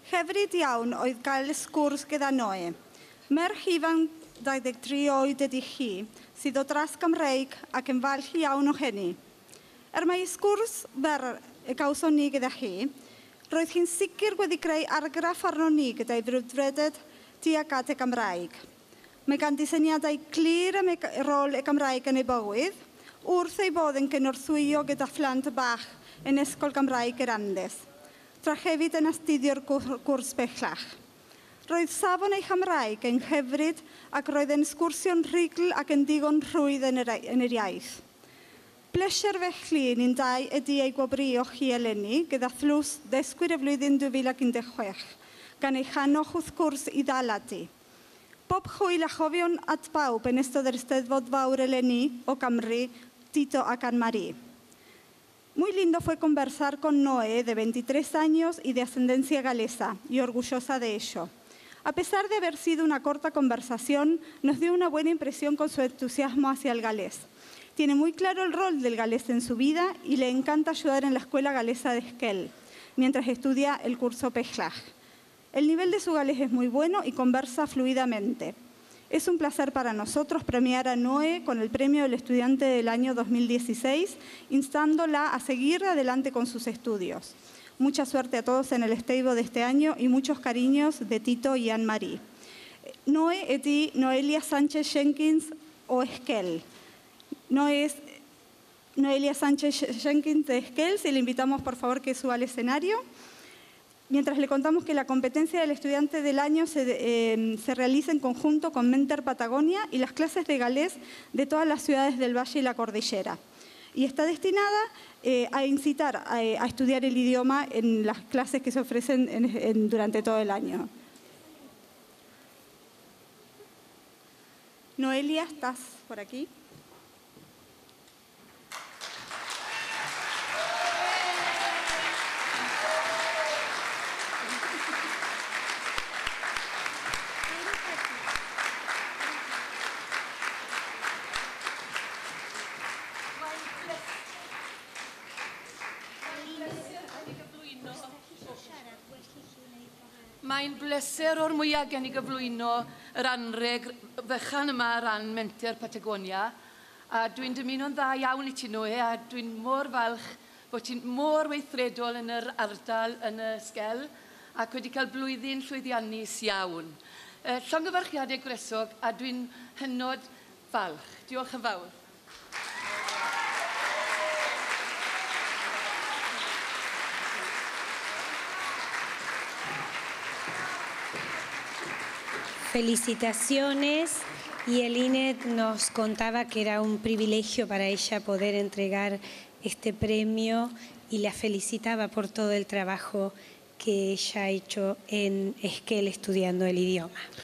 Hyfryd iawn oedd gael sgwrs gyda Noe. Merch ifanc 23 oed ydy chi, sydd o dras Gymreig ac yn falch iawn o hynny. Mae sgwrs fer y gawson ni gyda chi, roedd chi'n sicr wedi greu argraff arno ni gyda'i frwdfrydedd tuag at y Gymraeg. Mae gan disyniadau glir am y rôl y Gymraeg yn ei bywyd, wrth ei bod yn gynorthwyo gyda phlant bach yn Ysgol Gymraeg yr Andes, tra hefyd yn astudio'r gwrs bellach. Roedd safon ei Chymraeg yn hyfryd ac roedd yn sgwrsio'n rhugl ac yn digon rhwydd yn yr iaith. Bleser felly ni'n dau ydy ei gwobrio chi eleni gyda thlws ddysgwyr y flwyddyn 2016, gan ei chanoch wrth gwrs i ddaladu. Bob hwyl a chofion at bawb yn ystod yr Eisteddfod Fawr eleni o Gymru, Tito ac Anne-Marie. Muy lindo fue conversar con Noe, de 23 años y de ascendencia galesa, y orgullosa de ello. A pesar de haber sido una corta conversación, nos dio una buena impresión con su entusiasmo hacia el galés. Tiene muy claro el rol del galés en su vida y le encanta ayudar en la escuela galesa de Esquel, mientras estudia el curso Pejlaj. El nivel de su galés es muy bueno y conversa fluidamente. Es un placer para nosotros premiar a Noe con el premio del estudiante del año 2016, instándola a seguir adelante con sus estudios. Mucha suerte a todos en el esteivo de este año y muchos cariños de Tito y Anne-Marie. Noe eti Noelia Sánchez Jenkins o Esquel. Noelia Sánchez Jenkins de Esquel, si le invitamos por favor que suba al escenario. Mientras le contamos que la competencia del estudiante del año se realiza en conjunto con Menter Patagonia y las clases de galés de todas las ciudades del Valle y la Cordillera. Y está destinada a incitar a estudiar el idioma en las clases que se ofrecen durante todo el año. Noelia, ¿estás por aquí? Mae'n bleser o'r mwyaf gen I gyflwyno yr anreg fechan yma ran Menter Patagonia. A dwi'n dymuno'n dda iawn I ti Noe, a dwi'n mor falch bod ti'n mor weithredol yn yr ardal yn y Sgel ac wedi cael blwyddyn llwyddiannus iawn. Llongyfarchiadau gresog a dwi'n hynod falch. Diolch yn fawr. Felicitaciones, y el INE nos contaba que era un privilegio para ella poder entregar este premio y la felicitaba por todo el trabajo que ella ha hecho en Esquel estudiando el idioma.